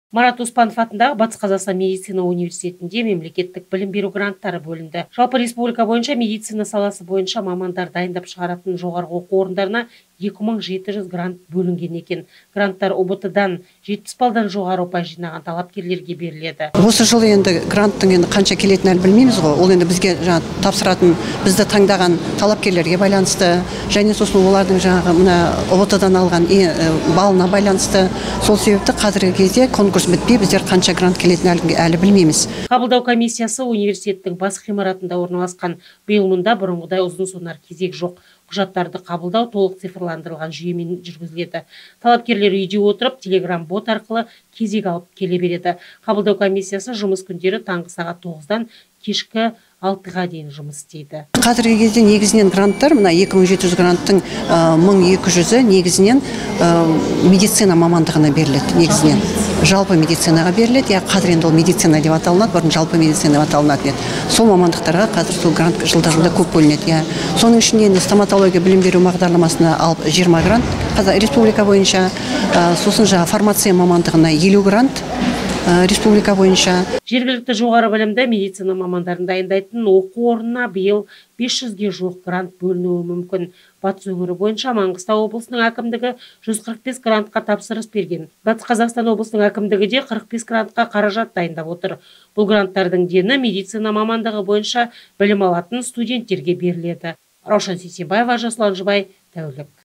Марат Оспанов атындағы Батыс Қазақстан медицина университетінде мемлекеттік білім беру гранттары бөлінді. Жалпы республика бойынша медицина саласы бойынша мамандар дайындап шығаратын жоғарғы оқу орындарына 2700 грант бөлінген екен. Гранттар ОБТ-дан 70 балдан жоғары ұпай жинаған талапкерлерге беріледі. Осы жылы енді гранттың қанша келетінін әлі білмейміз ғой. Ол енді бізге тапсыратын, бізді таңдаған талапкерлерге байланысты, және сосын олардың мына ОБТ-дан алған балына байланысты. Сол себепті қазіргі кезде конкурс бітпей, біздер қанша грант келетінін әлі білмейміз. Қабылдау комиссиясы университеттің бас ғимаратында орналасқан. Биыл мұнда бұрынғыдай ұзын сонар кезек жоқ. Құжаттарды қабылдау толық цифрландырылған жүйемен жүргізіледі. Талапкерлер үйде отырып, телеграм-бот арқылы кезек алып келе береді. Қабылдау комиссиясы жұмыс күндері таңғы сағат 9-дан кешкі 6-ға дейін жұмыс істейді. Қазіргі кезде негізінен гранттар, мына 2700 гранттың 1200-і негізінен медицина мамандығына беріледі. Негізінен жалпы медицинаға беріледі. Қазір енді ол медицина деп аталынады, бұрын жалпы медицина деп аталынады. Сол мамандықтарға қазір сол грант жылда көп бөлінеді. Соның ішінде енді стоматология білім беру бағдарламасына 20 грант, қазір республика бойынша, сосын фармация мамандығына 50 грант, республика бойынша. Жергілікті жоғары білімді медицина мамандарын дайындайтын оқу орнына биыл 500-ге жуық грант бөлінуі мүмкін. Батыс өңірі бойынша Маңғыстау облысының әкімдігі 145 грантқа тапсырыс берген. Батыс Қазақстан облысының әкімдігі де 45 грантқа қаражат дайындап отыр. Бұл гранттардың дені медицина мамандығы бойынша білім алатын студенттерге беріледі. Раушан Сейсенбаева, Жасұлан Жұбай, тәулік.